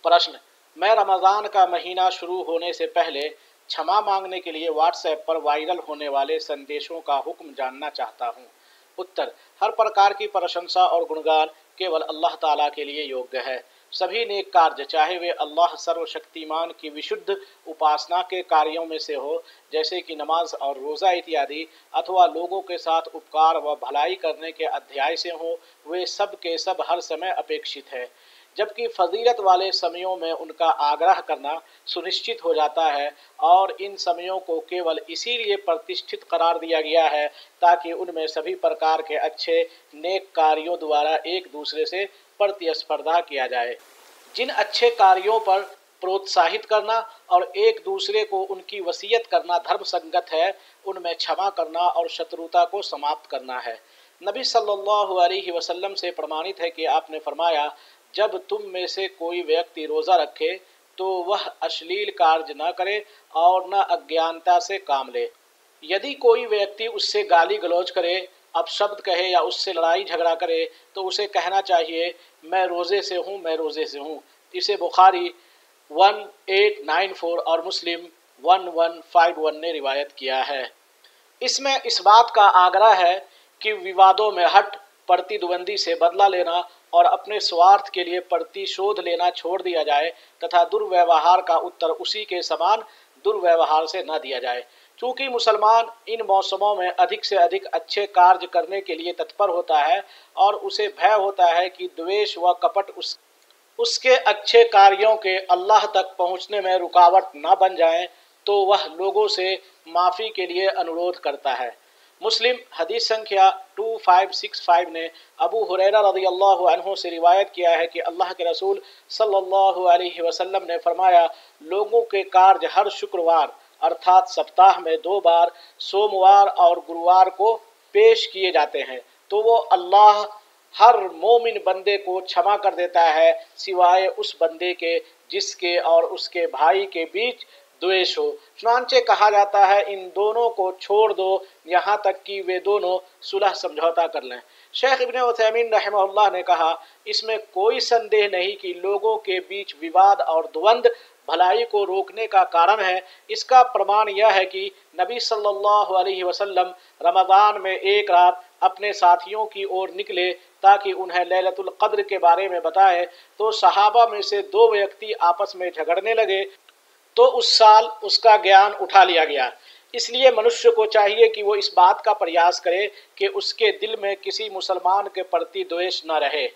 प्रश्न, मैं रमज़ान का महीना शुरू होने से पहले क्षमा मांगने के लिए व्हाट्सएप पर वायरल होने वाले संदेशों का हुक्म जानना चाहता हूँ। उत्तर, हर प्रकार की प्रशंसा और गुणगान केवल अल्लाह ताला के लिए योग्य है। सभी नेक कार्य, चाहे वे अल्लाह सर्वशक्तिमान की विशुद्ध उपासना के कार्यों में से हो, जैसे कि नमाज और रोज़ा इत्यादि, अथवा लोगों के साथ उपकार व भलाई करने के अध्याय से हो, वे सब के सब हर समय अपेक्षित है। जबकि फजीलत वाले समयों में उनका आग्रह करना सुनिश्चित हो जाता है, और इन समयों को केवल इसीलिए प्रतिष्ठित करार दिया गया है ताकि उनमें सभी प्रकार के अच्छे नेक कार्यों द्वारा एक दूसरे से प्रतिस्पर्धा किया जाए। जिन अच्छे कार्यों पर प्रोत्साहित करना और एक दूसरे को उनकी वसीयत करना धर्म संगत है, उनमें क्षमा करना और शत्रुता को समाप्त करना है। नबी सल्लल्लाहु अलैहि वसल्लम से प्रमाणित है कि आपने फरमाया, जब तुम में से कोई व्यक्ति रोज़ा रखे तो वह अश्लील कार्य न करे और न अज्ञानता से काम ले। यदि कोई व्यक्ति उससे गाली गलौज करे, अपशब्द कहे या उससे लड़ाई झगड़ा करे, तो उसे कहना चाहिए, मैं रोज़े से हूँ, मैं रोज़े से हूँ। इसे बुखारी 1894 और मुस्लिम 1151 ने रिवायत किया है। इसमें इस बात का आग्रह है कि विवादों में हट, प्रतिद्वंदी से बदला लेना और अपने स्वार्थ के लिए प्रतिशोध लेना छोड़ दिया जाए तथा दुर्व्यवहार का उत्तर उसी के समान दुर्व्यवहार से न दिया जाए। चूँकि मुसलमान इन मौसमों में अधिक से अधिक अच्छे कार्य करने के लिए तत्पर होता है और उसे भय होता है कि द्वेष व कपट उसके अच्छे कार्यों के अल्लाह तक पहुँचने में रुकावट न बन जाएं, तो वह लोगों से माफ़ी के लिए अनुरोध करता है। मुस्लिम हदीस संख्या 2565 ने अबू हुरैरा रज़ियल्लाहु अन्हु से रिवायत किया है कि अल्लाह के रसूल सल्लल्लाहु अलैहि वसल्लम ने फरमाया, लोगों के कार्य हर शुक्रवार अर्थात सप्ताह में 2 बार सोमवार और गुरुवार को पेश किए जाते हैं, तो वो अल्लाह हर मोमिन बंदे को क्षमा कर देता है, सिवाय उस बंदे के जिसके और उसके भाई के बीच द्वेष हो। चुनांचे कहा जाता है, इन दोनों को छोड़ दो यहाँ तक कि वे दोनों सुलह समझौता कर लें। शेख इब्न उथैमीन रहमहुल्लाह ने कहा, इसमें कोई संदेह नहीं कि लोगों के बीच विवाद और द्वंद्व भलाई को रोकने का कारण है। इसका प्रमाण यह है कि नबी सल्लल्लाहु अलैहि वसल्लम रमज़ान में एक रात अपने साथियों की ओर निकले ताकि उन्हें लैलतुल क़द्र के बारे में बताए, तो सहाबा में से 2 व्यक्ति आपस में झगड़ने लगे, तो उस साल उसका ज्ञान उठा लिया गया। इसलिए मनुष्य को चाहिए कि वो इस बात का प्रयास करे कि उसके दिल में किसी मुसलमान के प्रति द्वेष न रहे।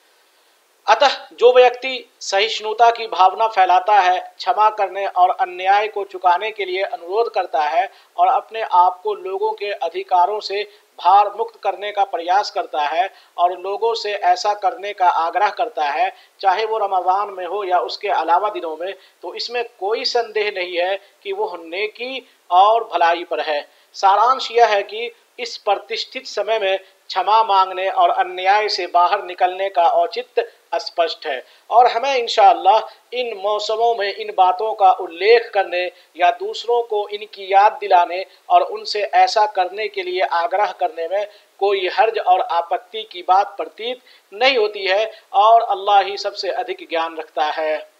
अतः जो व्यक्ति सहिष्णुता की भावना फैलाता है, क्षमा करने और अन्याय को चुकाने के लिए अनुरोध करता है और अपने आप को लोगों के अधिकारों से भार मुक्त करने का प्रयास करता है और लोगों से ऐसा करने का आग्रह करता है, चाहे वो रमज़ान में हो या उसके अलावा दिनों में, तो इसमें कोई संदेह नहीं है कि वह नेकी और भलाई पर है। सारांश यह है कि इस प्रतिष्ठित समय में क्षमा मांगने और अन्याय से बाहर निकलने का औचित्य स्पष्ट है, और हमें इंशाअल्लाह इन मौसमों में इन बातों का उल्लेख करने या दूसरों को इनकी याद दिलाने और उनसे ऐसा करने के लिए आग्रह करने में कोई हर्ज और आपत्ति की बात प्रतीत नहीं होती है, और अल्लाह ही सबसे अधिक ज्ञान रखता है।